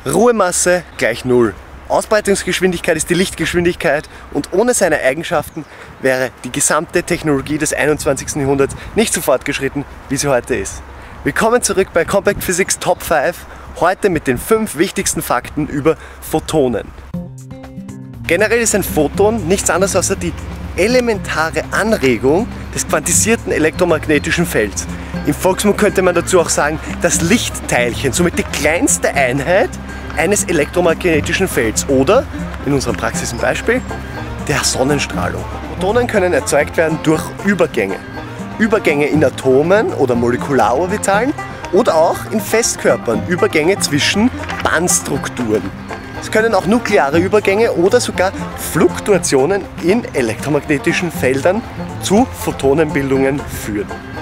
Ruhemasse gleich 0. Ausbreitungsgeschwindigkeit ist die Lichtgeschwindigkeit und ohne seine Eigenschaften wäre die gesamte Technologie des 21. Jahrhunderts nicht so fortgeschritten, wie sie heute ist. Willkommen zurück bei Compact Physics Top 5, heute mit den 5 wichtigsten Fakten über Photonen. Generell ist ein Photon nichts anderes als die elementare Anregung des quantisierten elektromagnetischen Felds. Im Volksmund könnte man dazu auch sagen, das Lichtteilchen, somit die kleinste Einheit eines elektromagnetischen Felds oder, in unserem praktischen Beispiel, der Sonnenstrahlung. Photonen können erzeugt werden durch Übergänge. Übergänge in Atomen oder Molekularorbitalen oder auch in Festkörpern, Übergänge zwischen Bandstrukturen. Es können auch nukleare Übergänge oder sogar Fluktuationen in elektromagnetischen Feldern zu Photonenbildungen führen.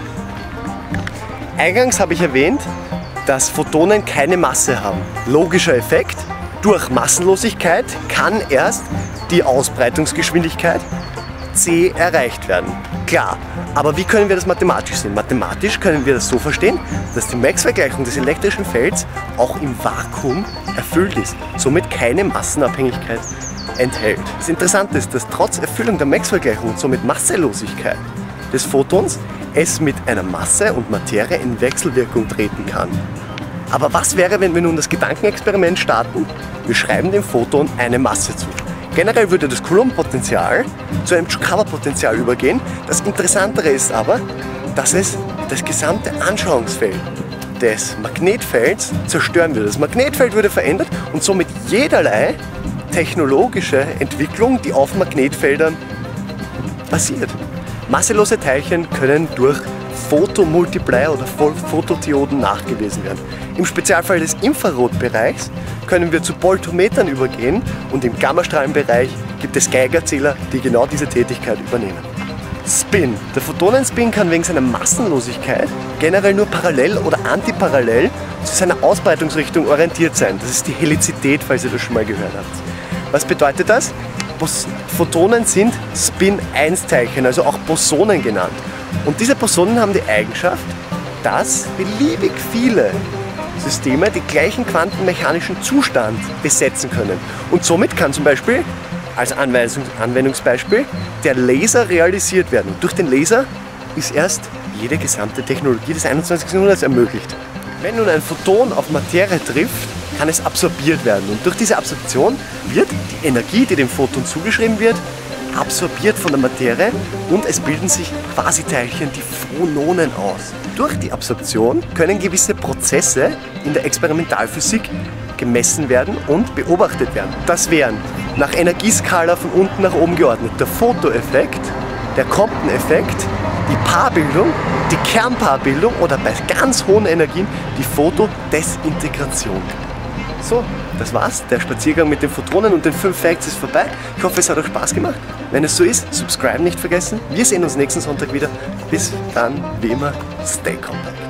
Eingangs habe ich erwähnt, dass Photonen keine Masse haben. Logischer Effekt: durch Massenlosigkeit kann erst die Ausbreitungsgeschwindigkeit c erreicht werden. Klar, aber wie können wir das mathematisch sehen? Mathematisch können wir das so verstehen, dass die Maxwell-Gleichung des elektrischen Felds auch im Vakuum erfüllt ist, somit keine Massenabhängigkeit enthält. Das Interessante ist, dass trotz Erfüllung der Maxwell-Gleichung und somit Masselosigkeit des Photons es mit einer Masse und Materie in Wechselwirkung treten kann. Aber was wäre, wenn wir nun das Gedankenexperiment starten? Wir schreiben dem Photon eine Masse zu. Generell würde das Coulomb-Potential zu einem Chukawa-Potential übergehen. Das Interessantere ist aber, dass es das gesamte Anschauungsfeld des Magnetfelds zerstören würde. Das Magnetfeld würde verändert und somit jederlei technologische Entwicklung, die auf Magnetfeldern basiert. Masselose Teilchen können durch Photomultiplier oder Photodioden nachgewiesen werden. Im Spezialfall des Infrarotbereichs können wir zu Voltmetern übergehen und im Gammastrahlenbereich gibt es Geigerzähler, die genau diese Tätigkeit übernehmen. Spin. Der Photonenspin kann wegen seiner Massenlosigkeit generell nur parallel oder antiparallel zu seiner Ausbreitungsrichtung orientiert sein. Das ist die Helizität, falls ihr das schon mal gehört habt. Was bedeutet das? Photonen sind Spin-1-Teilchen, also auch Bosonen genannt. Und diese Bosonen haben die Eigenschaft, dass beliebig viele Systeme den gleichen quantenmechanischen Zustand besetzen können. Und somit kann zum Beispiel, als Anwendungsbeispiel, der Laser realisiert werden. Und durch den Laser ist erst jede gesamte Technologie des 21. Jahrhunderts ermöglicht. Wenn nun ein Photon auf Materie trifft, kann es absorbiert werden. Und durch diese Absorption wird die Energie, die dem Photon zugeschrieben wird, absorbiert von der Materie und es bilden sich Quasiteilchen, die Phononen, aus. Durch die Absorption können gewisse Prozesse in der Experimentalphysik gemessen werden und beobachtet werden. Das wären nach Energieskala von unten nach oben geordnet der Photoeffekt, der Compton-Effekt, die Paarbildung, die Kernpaarbildung oder bei ganz hohen Energien die Photodesintegration. So, das war's. Der Spaziergang mit den Photonen und den 5 Facts ist vorbei. Ich hoffe, es hat euch Spaß gemacht. Wenn es so ist, subscribe nicht vergessen. Wir sehen uns nächsten Sonntag wieder. Bis dann, wie immer, stay compact.